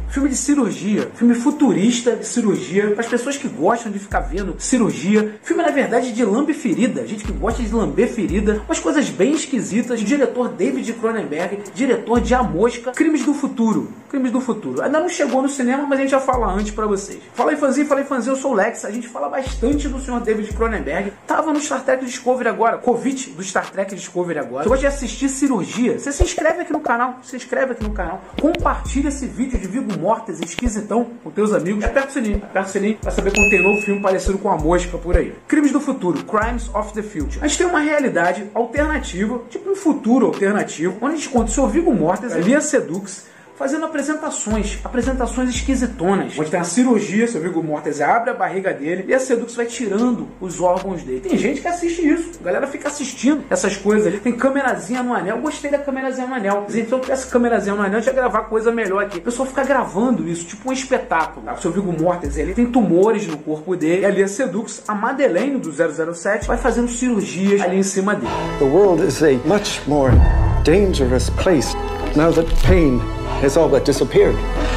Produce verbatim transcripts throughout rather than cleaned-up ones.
Filme de cirurgia, filme futurista de cirurgia, para as pessoas que gostam de ficar vendo cirurgia. Filme, na verdade, de lambe ferida, gente que gosta de lamber ferida, umas coisas bem esquisitas. O diretor David Cronenberg, diretor de A Mosca, Crimes do Futuro. Crimes do Futuro. Ainda não chegou no cinema, mas a gente já fala antes pra vocês. Fala aí, fãzinho, fala aí, fãzinho, eu sou o Lex. A gente fala bastante do senhor David Cronenberg. Tava no Star Trek Discovery agora, Covid do Star Trek Discovery agora. Você gosta de assistir cirurgia? Você se inscreve aqui no canal, se inscreve aqui no canal. Compartilha esse vídeo de Viggo Mortensen esquisitão com teus amigos. Aperta o sininho, aperta o sininho pra saber quando tem novo filme parecido com A Mosca por aí. Crimes do Futuro, Crimes of the Future. A gente tem uma realidade alternativa, tipo um futuro alternativo, onde a gente conta o senhor Viggo Mortensen, Léa Seydoux, fazendo apresentações, apresentações esquisitonas. Onde tem a cirurgia, seu Viggo Mortensen abre a barriga dele e a Seydoux vai tirando os órgãos dele. Tem gente que assiste isso, a galera fica assistindo essas coisas ali. Tem câmerazinha no anel, eu gostei da câmerazinha no anel. Se eu tivesse câmerazinha no anel, eu ia gravar coisa melhor aqui. O pessoal fica gravando isso, tipo um espetáculo. O seu Viggo Mortensen, ele tem tumores no corpo dele. E ali a Seydoux, a Madeleine do zero zero sete, vai fazendo cirurgias ali em cima dele. The world is a much more dangerous place now that pain has all but disappeared.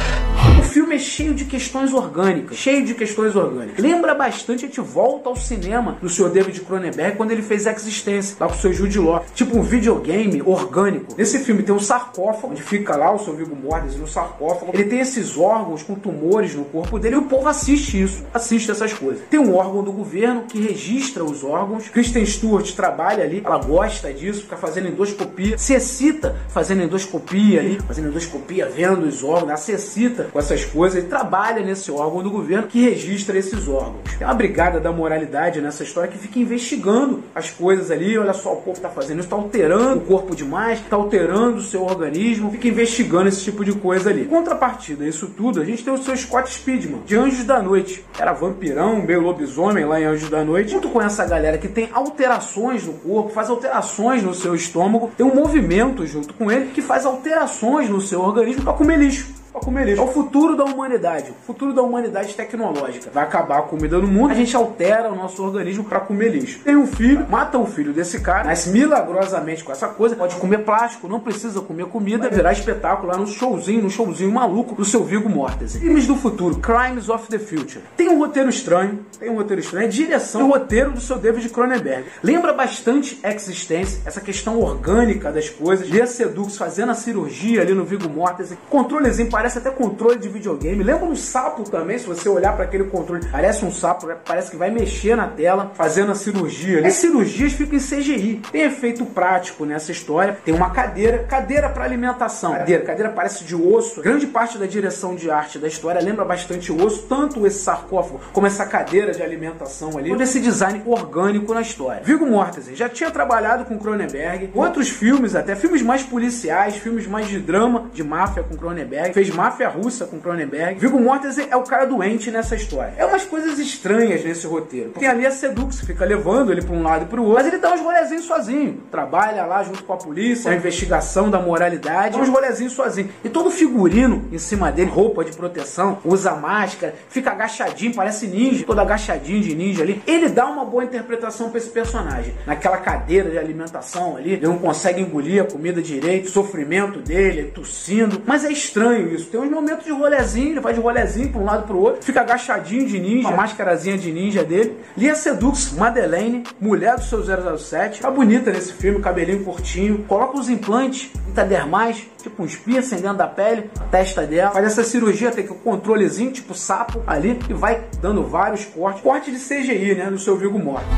O filme é cheio de questões orgânicas, cheio de questões orgânicas. Lembra bastante, a gente volta ao cinema do senhor David Cronenberg quando ele fez Existência, lá com o seu Jude Law. Tipo um videogame orgânico. Nesse filme tem um sarcófago, onde fica lá o seu Viggo Mortensen no sarcófago. Ele tem esses órgãos com tumores no corpo dele e o povo assiste isso, assiste essas coisas. Tem um órgão do governo que registra os órgãos. Kristen Stewart trabalha ali, ela gosta disso, fica fazendo endoscopia, se excita fazendo endoscopia ali, fazendo endoscopia, vendo os órgãos, ela se excita com essas coisas. Ele trabalha nesse órgão do governo que registra esses órgãos. Tem uma brigada da moralidade nessa história que fica investigando as coisas ali. Olha só, o povo tá fazendo isso, tá alterando o corpo demais, tá alterando o seu organismo, fica investigando esse tipo de coisa ali. Contrapartida, isso tudo, a gente tem o seu Scott Speedman, de Anjos da Noite. Era vampirão, meio lobisomem lá em Anjos da Noite. Junto com essa galera que tem alterações no corpo, faz alterações no seu estômago, tem um movimento junto com ele que faz alterações no seu organismo para comer lixo. Pra comer lixo. É o futuro da humanidade, o futuro da humanidade tecnológica. Vai acabar a comida no mundo, a gente altera o nosso organismo para comer lixo. Tem um filho, mata o filho desse cara, nasce milagrosamente com essa coisa, pode comer plástico, não precisa comer comida, vai virar espetáculo lá no showzinho, no showzinho maluco do seu Viggo Mortensen. Crimes do Futuro, Crimes of the Future. Tem um roteiro estranho, tem um roteiro estranho, é direção e roteiro do seu David Cronenberg. Lembra bastante Existência, essa questão orgânica das coisas, Léa Seydoux fazendo a cirurgia ali no Viggo Mortensen, controlezinho, parece até controle de videogame. Lembra um sapo também, se você olhar para aquele controle, parece um sapo, parece que vai mexer na tela, fazendo a cirurgia ali. As cirurgias ficam em C G I. Tem efeito prático nessa história. Tem uma cadeira, cadeira para alimentação. Cadeira, cadeira parece de osso. Grande parte da direção de arte da história lembra bastante osso, tanto esse sarcófago como essa cadeira de alimentação ali. Todo esse design orgânico na história. Viggo Mortensen já tinha trabalhado com Cronenberg, outros filmes até, filmes mais policiais, filmes mais de drama, de máfia com Cronenberg, fez Máfia Russa com Cronenberg. Viggo Mortensen é o cara doente nessa história. É umas coisas estranhas nesse roteiro. Tem ali a Seydoux, fica levando ele para um lado e para o outro, mas ele dá uns rolezinhos sozinho. Trabalha lá junto com a polícia, a investigação da moralidade, uns rolezinhos sozinho. E todo figurino em cima dele, roupa de proteção, usa máscara, fica agachadinho, parece ninja, todo agachadinho de ninja ali. Ele dá uma boa interpretação para esse personagem. Naquela cadeira de alimentação ali, ele não consegue engolir a comida direito, o sofrimento dele, tossindo. Mas é estranho isso. Tem uns momentos de rolezinho, ele vai de rolezinho para um lado para o outro, fica agachadinho de ninja, uma máscarazinha de ninja dele. Léa Seydoux, Madeleine, mulher do seu zero zero sete, tá bonita nesse filme, cabelinho curtinho, coloca os implantes intradermais, tipo uns piercing dentro da pele, a testa dela, faz essa cirurgia, tem que o controlezinho, tipo sapo ali, e vai dando vários cortes, corte de C G I, né, do seu Viggo Mortensen.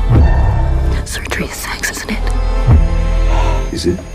Surgery is sex, isn't it? Is it?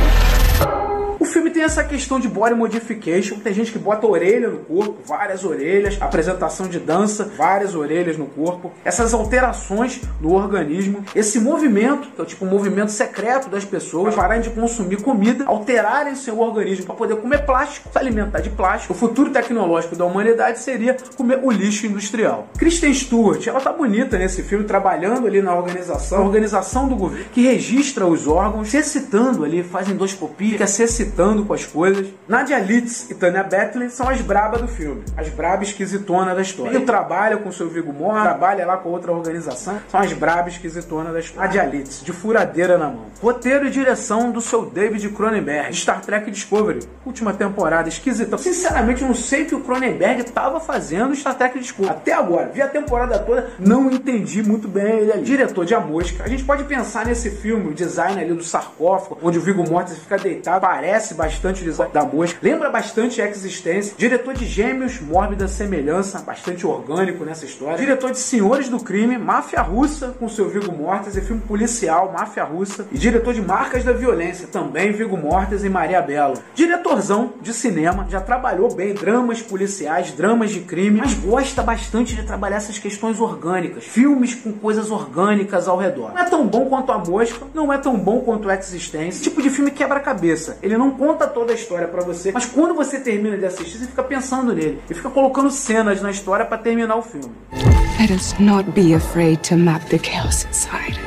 O filme tem essa questão de body modification, tem gente que bota orelha no corpo, várias orelhas, apresentação de dança, várias orelhas no corpo, essas alterações no organismo, esse movimento, que é o tipo um movimento secreto das pessoas, pararem de consumir comida, alterarem seu organismo para poder comer plástico, se alimentar de plástico. O futuro tecnológico da humanidade seria comer o lixo industrial. Kristen Stewart, ela tá bonita nesse filme, trabalhando ali na organização, a organização do governo, que registra os órgãos, se excitando ali, faz endoscopia, fica se excitando com as coisas. Nadia Litz e Tanya Beckley são as brabas do filme, as brabas esquisitonas da história. Ele trabalha com o seu Viggo Mortensen, trabalha lá com outra organização, são as brabas esquisitonas da história. Nadia Litz, de furadeira na mão. Roteiro e direção do seu David Cronenberg, de Star Trek Discovery, última temporada, esquisita. Sinceramente, eu não sei o que o Cronenberg estava fazendo em Star Trek Discovery. Até agora, vi a temporada toda, não entendi muito bem ele ali. Diretor de A Mosca. A gente pode pensar nesse filme, o design ali do sarcófago, onde o Viggo Mortensen fica deitado, parece bastante o design da Mosca, lembra bastante Existência. Diretor de Gêmeos, Mórbida Semelhança, bastante orgânico nessa história. Diretor de Senhores do Crime, Máfia Russa, com seu Viggo Mortensen, filme policial, Máfia Russa. E diretor de Marcas da Violência, também Viggo Mortensen e Maria Bello. Diretorzão de cinema, já trabalhou bem dramas policiais, dramas de crime, mas gosta bastante de trabalhar essas questões orgânicas, filmes com coisas orgânicas ao redor. Não é tão bom quanto A Mosca, não é tão bom quanto Existência. Esse tipo de filme quebra-cabeça. Ele não conta toda a história pra você, mas quando você termina de assistir, você fica pensando nele e fica colocando cenas na história pra terminar o filme. Let us not be afraid to map the chaos inside.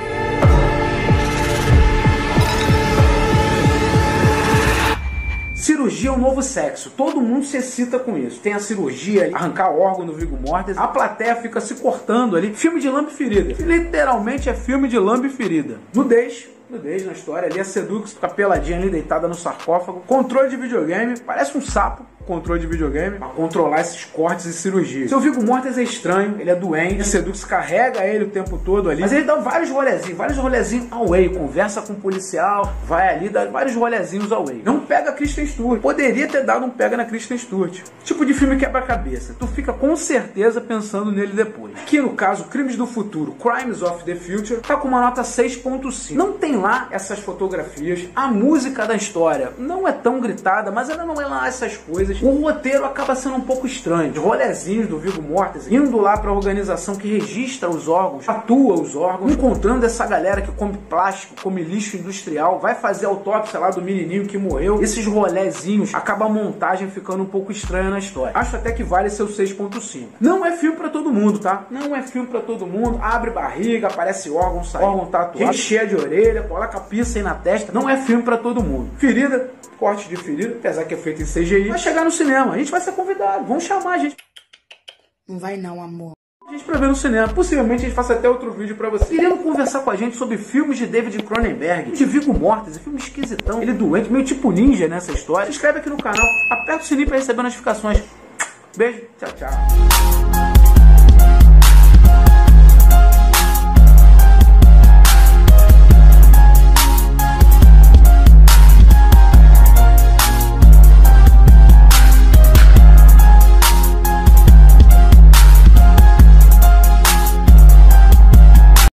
Cirurgia é um novo sexo. Todo mundo se excita com isso. Tem a cirurgia, arrancar órgão do Viggo Mortensen. A plateia fica se cortando ali. Filme de lambe ferida. Literalmente é filme de lambe ferida. Nudez. Nudez na história. Ali a Sedux fica peladinha ali, deitada no sarcófago. Controle de videogame. Parece um sapo. Controle de videogame para controlar esses cortes e cirurgias. Seu Viggo Mortensen é estranho, ele é doente, a Sedux carrega ele o tempo todo ali, mas ele dá vários rolezinhos, vários rolezinhos away, conversa com o policial, vai ali, dá vários rolezinhos away. Não pega a Kristen Stewart, poderia ter dado um pega na Kristen Stewart. Tipo de filme quebra-cabeça, tu fica com certeza pensando nele depois. Aqui no caso, Crimes do Futuro, Crimes of the Future, tá com uma nota seis ponto cinco. Não tem lá essas fotografias, a música da história não é tão gritada, mas ela não é lá essas coisas. O roteiro acaba sendo um pouco estranho. Os rolezinhos do Viggo Mortensen indo lá para a organização que registra os órgãos, atua os órgãos, encontrando essa galera que come plástico, come lixo industrial, vai fazer autópsia lá do menininho que morreu. Esses rolezinhos, acaba a montagem ficando um pouco estranha na história. Acho até que vale seu seis ponto cinco. Não é filme para todo mundo, tá? Não é filme para todo mundo. Abre barriga, aparece órgão, sai órgão tatuado, cheia de orelha, coloca a pizza aí na testa. Não é filme para todo mundo. Ferida, corte de ferida, apesar que é feito em C G I, vai chegar no cinema, a gente vai ser convidado, vão chamar a gente. Não vai não, amor. A gente pra ver no cinema, possivelmente a gente faça até outro vídeo pra você. Querendo conversar com a gente sobre filmes de David Cronenberg, de Viggo Mortensen, filme esquisitão, ele doente, meio tipo ninja nessa história. Se inscreve aqui no canal, aperta o sininho pra receber notificações. Beijo, tchau, tchau.